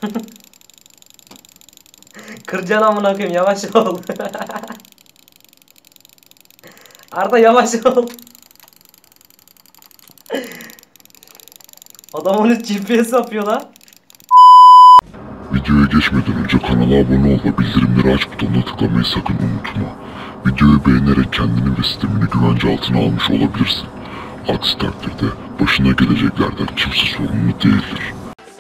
Kıracaksın amına koyayım, yavaş ol. Arda yavaş ol. Adam 13 GPS yapıyor lan. Videoya geçmeden önce kanala abone ol ve bildirimleri aç butonuna tıklamayı sakın unutma. Videoyu beğenerek kendini ve sistemini güvence altına almış olabilirsin. Aksi takdirde başına geleceklerden kimse sorumlu değildir.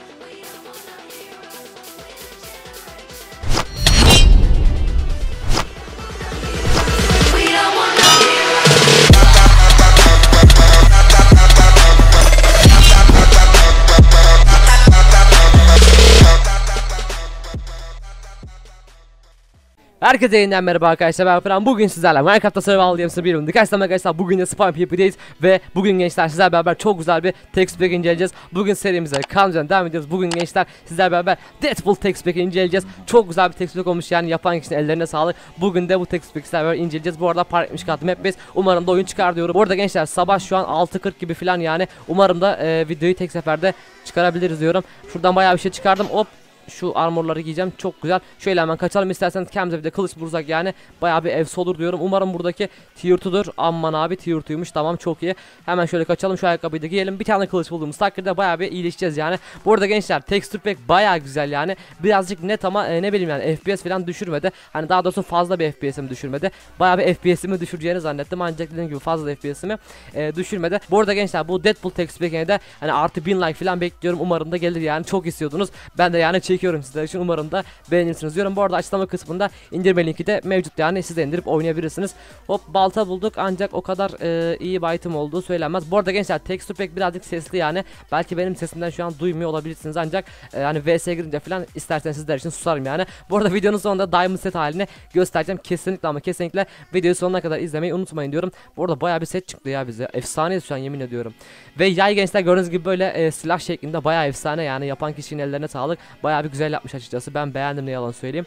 Herkese yeniden merhaba arkadaşlar, ben Fıran. Bugün sizlerle Minecraft'ta Survival Games'ı bir bölümdük. Arkadaşlar bugün de Spawn PvP'deyiz ve bugün gençler sizlerle beraber çok güzel bir text pack inceleyeceğiz. Bugün serimize kalmadan devam ediyoruz. Bugün gençler sizlerle beraber Deadpool text pack inceleyeceğiz. Çok güzel bir text pack olmuş, yani yapan kişinin ellerine sağlık. Bugün de bu text pack'i sizlerle beraber inceleyeceğiz. Bu arada par etmiş kattım hep biz. Umarım da oyun çıkar diyorum. Bu arada gençler sabah şu an 6:40 gibi falan, yani umarım da videoyu tek seferde çıkarabiliriz diyorum. Şuradan bayağı bir şey çıkardım. Hop. Şu armorları giyeceğim, çok güzel. Şöyle hemen kaçalım isterseniz, kendimize bir de kılıç bulursak yani bayağı bir efsi olur diyorum. Umarım buradaki tier 2'dur. Aman abi tier 2'ymuş, tamam, çok iyi. Hemen şöyle kaçalım, şu ayakkabıyı da giyelim. Bir tane kılıç bulduğumuz takdirde bayağı bir iyileşeceğiz yani. Bu arada gençler texture pack bayağı güzel yani. Birazcık net ama ne bileyim yani FPS falan düşürmedi. Hani daha doğrusu fazla bir FPS'imi düşürmedi. Bayağı bir FPS'imi düşüreceğini zannettim, ancak dediğim gibi fazla FPS'imi düşürmedi. Bu arada gençler bu Deadpool texture pack'ine de hani artı 1000 like falan bekliyorum. Umarım da gelir yani, çok istiyordunuz. Ben de yani çekiyorum sizler için, umarım da beğenirsiniz diyorum. Bu arada açıklama kısmında indirme linki de mevcut, yani siz de indirip oynayabilirsiniz. Hop, balta bulduk, ancak o kadar iyi bir item olduğu söylenmez. Bu arada gençler texture pack birazcık sesli yani. Belki benim sesimden şu an duymuyor olabilirsiniz, ancak hani VS'ye girince falan isterseniz sizler için susarım yani. Bu arada videonun sonunda diamond set halini göstereceğim. Kesinlikle ama kesinlikle videoyu sonuna kadar izlemeyi unutmayın diyorum. Bu arada bayağı bir set çıktı ya bize. Efsaneyiz şu an, yemin ediyorum. Ve yay gençler gördüğünüz gibi böyle silah şeklinde bayağı efsane yani. Yapan kişinin ellerine sağlık. Bayağı bir güzel yapmış açıkçası. Ben beğendim, ne yalan söyleyeyim.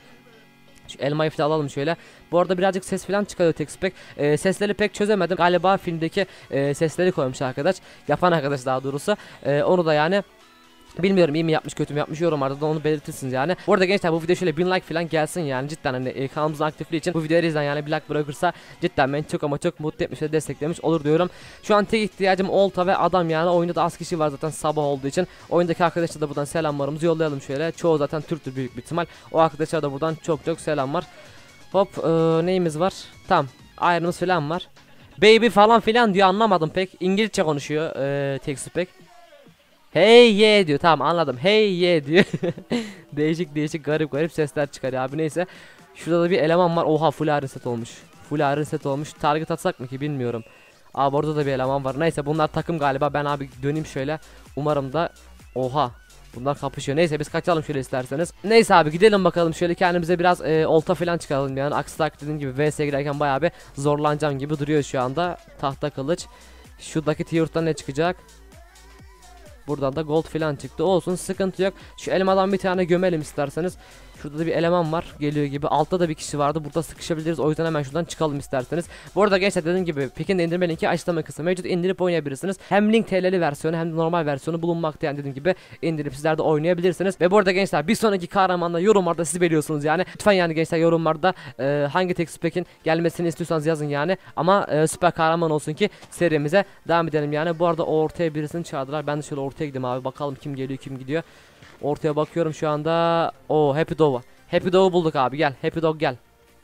Şu elmayı falan alalım şöyle. Bu arada birazcık ses falan çıkarıyor text pack. Sesleri pek çözemedim. Galiba filmdeki sesleri koymuş arkadaş. Yapan arkadaş daha doğrusu. Onu da yani bilmiyorum, iyi mi yapmış kötü mü yapmış, yorumlarda da onu belirtirsiniz yani. Bu arada gençler bu video şöyle 1000 like falan gelsin yani, cidden hani kanalımızın aktifliği için bu videoyu izleyen yani bir like bırakırsa cidden beni çok ama çok mutlu etmiş ve desteklemiş olur diyorum. Şu an tek ihtiyacım olta ve adam yani. Oyunda da az kişi var zaten sabah olduğu için. Oyundaki arkadaşlar da buradan selamlarımızı yollayalım şöyle. Çoğu zaten Türktür büyük bir ihtimal. O arkadaşlar da buradan çok çok selam var. Hop, neyimiz var? Tamam, iron'ımız falan var. Baby falan filan diyor, anlamadım pek. İngilizce konuşuyor text pack. Hey ye diyor, tamam anladım, hey ye diyor. Değişik değişik garip garip sesler çıkarıyor abi, neyse. Şurada da bir eleman var, oha full iron set olmuş. Full iron set olmuş, target atsak mı ki bilmiyorum. Abi orada da bir eleman var, neyse bunlar takım galiba. Ben abi döneyim şöyle, umarım da oha bunlar kapışıyor. Neyse biz kaçalım şöyle isterseniz. Neyse abi gidelim bakalım şöyle, kendimize biraz olta falan çıkaralım yani. Aksi takdirde dediğim gibi VS'ye girerken bayağı bir zorlanacağım gibi duruyor şu anda. Tahta kılıç. Şuradaki tier'dan ne çıkacak? Buradan da gold falan çıktı. Olsun, sıkıntı yok. Şu elmadan bir tane gömelim isterseniz. Şurada da bir eleman var, geliyor gibi. Altta da bir kişi vardı. Burada sıkışabiliriz. O yüzden hemen şuradan çıkalım isterseniz. Bu arada gençler dediğim gibi Pekin'de indirme linki açıklama kısmı mevcut. İndirip oynayabilirsiniz. Hem link TL'li versiyonu hem de normal versiyonu bulunmakta, yani dediğim gibi indirip sizler de oynayabilirsiniz. Ve bu arada gençler bir sonraki kahramanla yorumlarda siz biliyorsunuz yani. Lütfen yani gençler yorumlarda hangi text pack'in gelmesini istiyorsanız yazın yani. Ama süper kahraman olsun ki serimize devam edelim yani. Bu arada ortaya birisini çağırdılar. Ben de şöyle ortaya gideyim abi. Bakalım kim geliyor kim gidiyor. Ortaya bakıyorum şu anda. O Happy Dog'u. Happy Dog'u bulduk abi, gel. Happy Dog gel.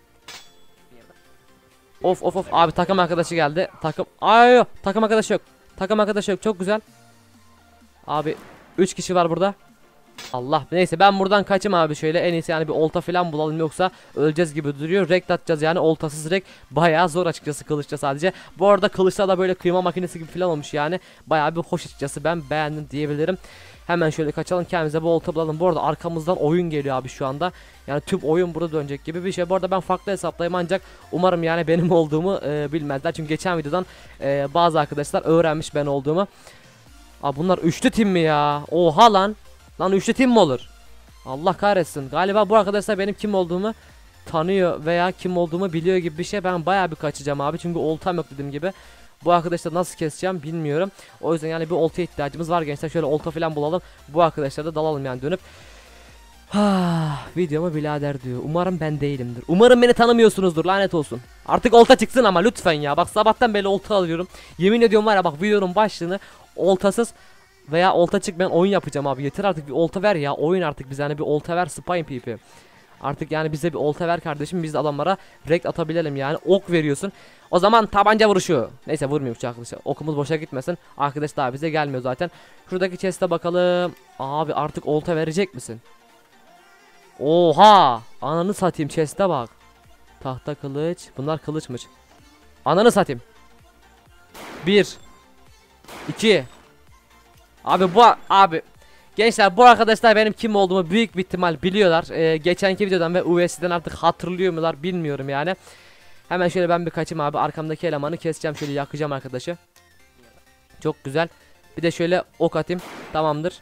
Of of of abi, takım arkadaşı geldi. Takım arkadaşı yok. Takım arkadaşı yok, çok güzel. Abi 3 kişi var burada. Allah, neyse ben buradan kaçayım abi şöyle, en iyisi yani bir olta falan bulalım, yoksa öleceğiz gibi duruyor. Rekt atacağız yani, oltasız rekt bayağı zor açıkçası, kılıçta sadece. Bu arada kılıçta da böyle kıyma makinesi gibi falan olmuş yani, bayağı bir hoş açıkçası, ben beğendim diyebilirim. Hemen şöyle kaçalım, kendimize bu olta bulalım. Bu arada arkamızdan oyun geliyor abi şu anda. Yani tüm oyun burada dönecek gibi bir şey. Bu arada ben farklı hesaplayayım, ancak umarım yani benim olduğumu bilmezler. Çünkü geçen videodan bazı arkadaşlar öğrenmiş ben olduğumu. Abi bunlar üçlü tim mi ya? Oha lan. Lan üçlü tim mi olur? Allah kahretsin. Galiba bu arkadaşlar benim kim olduğumu tanıyor veya kim olduğumu biliyor gibi bir şey. Ben bayağı bir kaçacağım abi, çünkü oltam yok dediğim gibi. Bu arkadaşları nasıl keseceğim bilmiyorum. O yüzden yani bir oltaya ihtiyacımız var gençler. Şöyle olta falan bulalım. Bu arkadaşlara da dalalım yani dönüp. Videoma birader diyor. Umarım ben değilimdir. Umarım beni tanımıyorsunuzdur. Lanet olsun. Artık olta çıksın ama lütfen ya. Bak sabahtan beri olta alıyorum. Yemin ediyorum var ya, bak videonun başlığını oltasız veya olta çıkmayan oyun yapacağım abi. Yeter artık, bir olta ver ya. Oyun artık bize hani bir olta ver, Spine PP. Artık yani bize bir olta ver kardeşim. Biz de adamlara rekt atabilelim yani. Ok veriyorsun. O zaman tabanca vuruşu. Neyse vurmuyor arkadaşlar. Okumuz boşa gitmesin. Arkadaş daha bize gelmiyor zaten. Şuradaki chest'e bakalım. Abi artık olta verecek misin? Oha! Ananı satayım, chest'e bak. Tahta kılıç. Bunlar kılıçmış. Ananı satayım. 1 2 Abi gençler, bu arkadaşlar benim kim olduğumu büyük bir ihtimal biliyorlar. Geçenki videodan ve US'den artık hatırlıyor mular bilmiyorum yani. Hemen şöyle ben bir kaçayım abi. Arkamdaki elemanı keseceğim, şöyle yakacağım arkadaşı. Çok güzel. Bir de şöyle ok atayım. Tamamdır.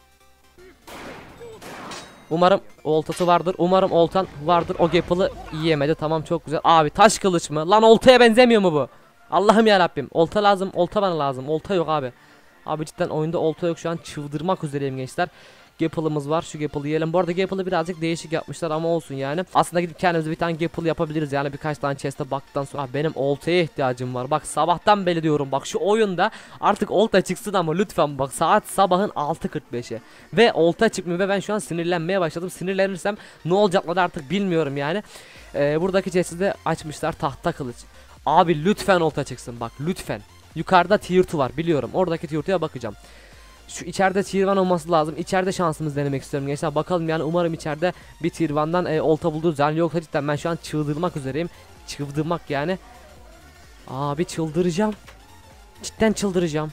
Umarım oltası vardır. Umarım oltan vardır. O gapple yiyemedi. Tamam, çok güzel. Abi taş kılıç mı? Lan oltaya benzemiyor mu bu? Allah'ım ya Rabbim. Olta lazım. Olta bana lazım. Olta yok abi. Abi cidden oyunda olta yok, şu an çıldırmak üzereyim gençler. Gapple'ımız var. Şu gapple'ı yiyelim. Bu arada gapple'ı birazcık değişik yapmışlar ama olsun yani. Aslında gidip kendimize bir tane gapple yapabiliriz yani, birkaç tane chest'e baktıktan sonra. Abi benim oltaya ihtiyacım var. Bak sabahtan beri diyorum, bak şu oyunda artık olta çıksın ama lütfen. Bak saat sabahın 6:45'i ve olta çıkmıyor ve ben şu an sinirlenmeye başladım. Sinirlenirsem ne olacakları artık bilmiyorum yani. Buradaki chest'i de açmışlar, tahta kılıç. Abi lütfen olta çıksın, bak lütfen. Yukarıda tier 2 var biliyorum. Oradaki tier 2'ye bakacağım. Şu içeride tier 1 olması lazım. İçeride şansımız denemek istiyorum gençler. Bakalım yani, umarım içeride bir tier 1'dan olta buluruz. Yani yoksa cidden ben şu an çıldırmak üzereyim. Çıldırmak yani. Abi çıldıracağım. Cidden çıldıracağım.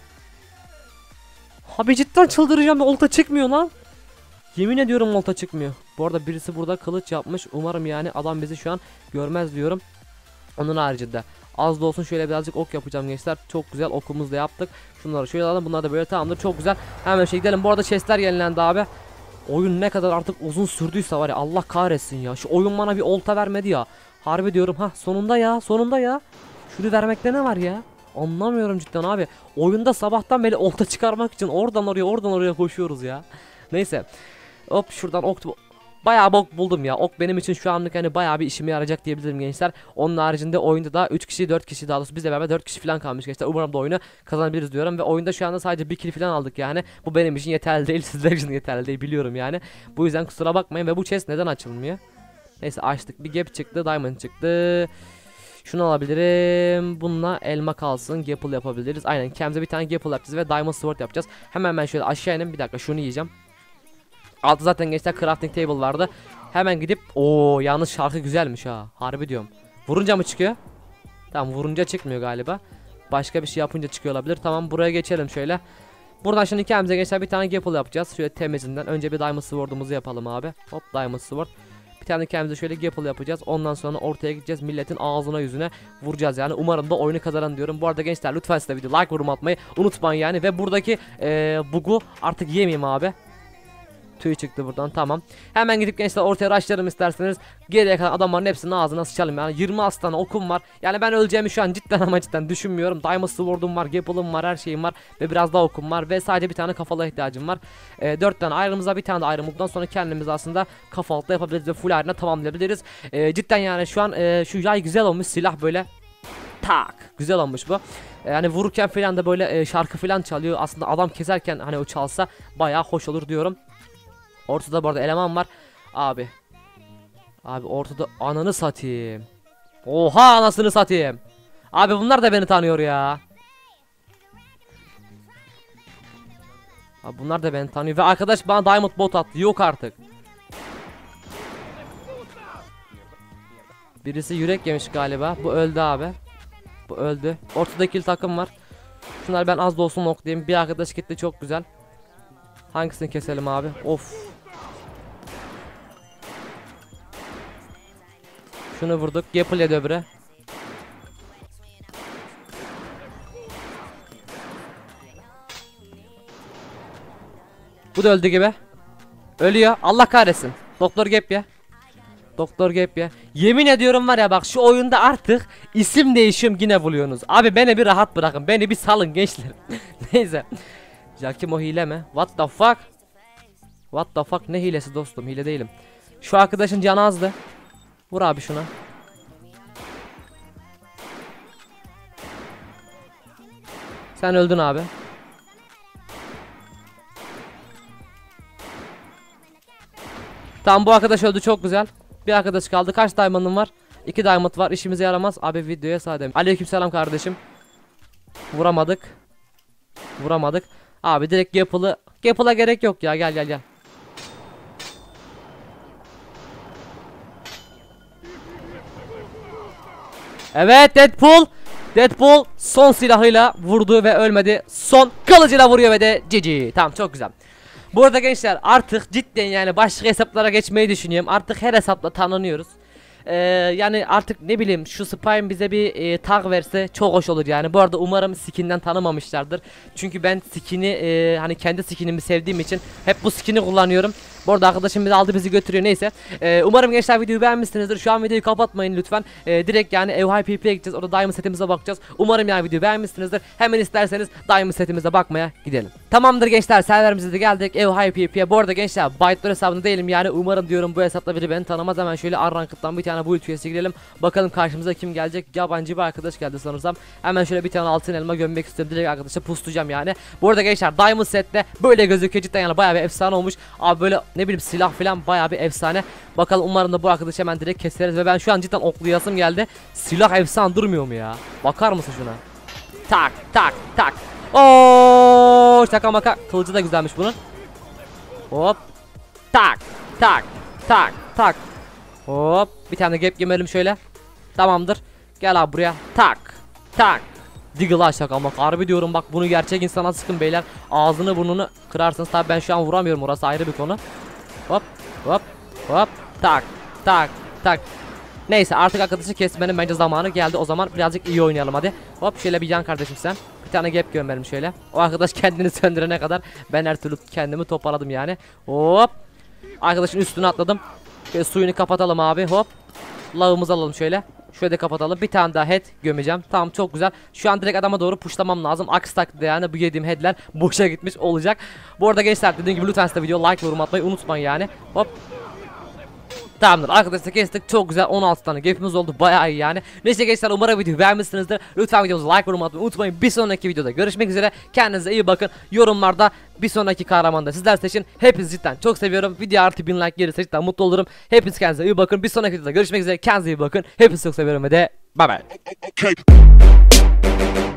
Abi cidden çıldıracağım. Olta çıkmıyor lan. Yemin ediyorum olta çıkmıyor. Bu arada birisi burada kılıç yapmış. Umarım yani adam bizi şu an görmez diyorum. Onun haricinde az da olsun şöyle birazcık ok yapacağım gençler. Çok güzel, okumuzu da yaptık. Şunları şöyle alalım. Bunlar da böyle, tamamdır. Çok güzel. Hemen şey gidelim. Bu arada chestler yenilendi abi. Oyun ne kadar artık uzun sürdüyse var ya, Allah kahretsin ya. Şu oyun bana bir olta vermedi ya. Harbi diyorum, ha sonunda ya, sonunda ya. Şunu vermekte ne var ya? Anlamıyorum cidden abi. Oyunda sabahtan beri olta çıkarmak için oradan oraya koşuyoruz ya. Neyse. Hop şuradan ok. Bayağı bok buldum ya. Ok benim için şu anlık hani bayağı bir işime yarayacak diyebilirim gençler. Onun haricinde oyunda da 3 kişi 4 kişi, daha doğrusu bizle beraber 4 kişi falan kalmış gençler. Umarım da oyunu kazanabiliriz diyorum ve oyunda şu anda sadece 1 kill falan aldık yani. Bu benim için yeterli değil, sizler için yeterli değil biliyorum yani. Bu yüzden kusura bakmayın. Ve bu chest neden açılmıyor? Neyse açtık. Bir gap çıktı, diamond çıktı. Şunu alabilirim. Bununla elma kalsın. Gapple yapabiliriz. Aynen, kendimize bir tane gapple yapacağız ve diamond sword yapacağız. Hemen ben şöyle aşağı ineyim. Bir dakika, şunu yiyeceğim. Altı zaten gençler crafting table vardı. Hemen gidip yalnız şarkı güzelmiş ha. Harbi diyorum. Vurunca mı çıkıyor? Tamam, vurunca çıkmıyor galiba. Başka bir şey yapınca çıkıyor olabilir. Tamam, buraya geçelim şöyle. Buradan şimdi kendimize gençler bir tane gapple yapacağız. Şöyle temizinden. Önce bir diamond sword'umuzu yapalım abi. Hop, diamond sword. Bir tane kendimize şöyle gapple yapacağız. Ondan sonra ortaya gideceğiz. Milletin ağzına yüzüne vuracağız yani. Umarım da oyunu kazanan diyorum. Bu arada gençler lütfen size video like, yorum atmayı unutmayın yani. Ve buradaki bug'u artık yemeyeyim abi. Tüy çıktı buradan, tamam. Hemen gidip gençler ortaya rushlarım isterseniz. Geriye kalan adamların hepsinin ağzına sıçalım yani. 20 tane okum var. Yani ben öleceğimi şu an cidden ama cidden düşünmüyorum. Diamond sword'um var, gapple'ım var, her şeyim var. Ve biraz daha okum var. Ve sadece bir tane kafalı ihtiyacım var. 4 tane ayrımıza bir tane de ayrımlıktan sonra kendimiz aslında kafalıkla yapabiliriz ve full ayrına tamamlayabiliriz. Cidden yani şu an şu yay güzel olmuş. Silah böyle tak güzel olmuş bu. Yani vururken falan da böyle şarkı falan çalıyor. Aslında adam keserken hani o çalsa bayağı hoş olur diyorum. Ortada bu arada eleman var. Abi ortada, ananı satayım. Oha, anasını satayım. Abi bunlar da beni tanıyor ya. Abi bunlar da beni tanıyor ve arkadaş bana diamond bot attı. Yok artık. Birisi yürek yemiş galiba. Bu öldü abi. Bu öldü. Ortada ikili takım var. Şunları ben az da olsun oklayayım. Bir arkadaş gitti, çok güzel. Hangisini keselim abi? Of. Şunu vurduk. Gapple yedi öbürü. Bu da öldü gibi. Ölüyor. Allah kahretsin. Doktor Gap ya. Doktor Gap ya. Yemin ediyorum var ya, bak şu oyunda artık isim değişiyorum yine buluyorsunuz. Abi beni bir rahat bırakın. Beni bir salın gençler. Neyse. Ya kim o, hile mi? What the fuck? What the fuck, ne hilesi dostum, hile değilim. Şu arkadaşın canı azdı. Vur abi şuna. Sen öldün abi. Tamam, bu arkadaş öldü, çok güzel. Bir arkadaş kaldı. Kaç diamond'ın var? 2 diamond var, işimize yaramaz. Abi videoya sade. Aleykümselam kardeşim. Vuramadık. Vuramadık. Abi direkt Gaple'a gerek yok ya, gel gel gel. Evet, Deadpool son silahıyla vurdu ve ölmedi. Son kılıcıyla vuruyor ve de GG. Tamam, çok güzel. Bu arada gençler, artık cidden yani başka hesaplara geçmeyi düşünüyorum. Artık her hesapla tanınıyoruz. Yani artık ne bileyim, şu Spy'ın bize bir tag verse çok hoş olur yani. Bu arada umarım skinden tanımamışlardır. Çünkü ben skin'i hani kendi skinimi sevdiğim için hep bu skin'i kullanıyorum. Bu arada arkadaşım bizi aldı, bizi götürüyor, neyse. Umarım gençler videoyu beğenmişsinizdir. Şu an videoyu kapatmayın lütfen. Direkt yani EUHPP'ye gideceğiz. Orada Diamond setimize bakacağız. Umarım yani videoyu beğenmişsinizdir. Hemen isterseniz Diamond setimize bakmaya gidelim. Tamamdır gençler, serverimize de geldik EUHPP'ye. Bu arada gençler, Bytler hesabında değilim yani. Umarım diyorum bu hesapta biri beni tanımaz. Hemen şöyle Ranked'dan bir tane bu üyesi girelim. Bakalım karşımıza kim gelecek. Yabancı bir arkadaş geldi sanırsam. Hemen şöyle bir tane altın elma gömmek istiyorum. Direkt arkadaşa puslayacağım yani. Bu arada gençler, Diamond sette böyle gözüküyor cidden yani, bayağı bir efsane olmuş. Abi böyle ne bileyim, silah falan bayağı bir efsane. Bakalım, umarım da bu arkadaşı hemen direkt keseriz ve ben şu an cidden oklayasım geldi. Silah efsane durmuyor mu ya? Bakar mısın şuna? Tak tak tak. Oo, şaka maka. Kılıcı da güzelmiş bunun. Hop. Tak tak tak tak. Hop. Bir tane gap gömelim şöyle. Tamamdır. Gel abi buraya. Tak tak. Diggle şaka maka. Harbi diyorum bak, bunu gerçek insana sıkın beyler. Ağzını burnunu kırarsınız. Tabi ben şu an vuramıyorum, orası ayrı bir konu. Hop hop hop. Tak tak tak. Neyse, artık arkadaşı kesmenin bence zamanı geldi. O zaman birazcık iyi oynayalım hadi. Hop, şöyle bir can kardeşim sen. Bir tane gap gömelim şöyle. O arkadaş kendini söndürene kadar ben her türlü kendimi toparladım yani. Hop. Arkadaşın üstüne atladım. Şöyle suyunu kapatalım abi, hop. Lağımızı alalım şöyle. Şöyle de kapatalım. Bir tane daha head gömeceğim. Tamam, çok güzel. Şu an direkt adama doğru pushlamam lazım. Aksi takdirde yani bu yediğim headler boşa gitmiş olacak. Bu arada gençler, dediğim gibi lütfen size video like, yorum atmayı unutmayın yani. Hop. Tamamdır arkadaşlar, kestik, çok güzel, 16 tane gap'imiz oldu, bayağı iyi yani. Neyse gençler, umarım videoyu beğenmişsinizdir. Lütfen videomuza like, yorum atmayı unutmayın. Bir sonraki videoda görüşmek üzere, kendinize iyi bakın. Yorumlarda bir sonraki kahramanı da sizler seçin. Hepinizi cidden çok seviyorum. Video artı 1000 like gelirse cidden mutlu olurum. Hepiniz kendinize iyi bakın. Bir sonraki videoda görüşmek üzere, kendinize iyi bakın. Hepinizi çok seviyorum ve de bye bye.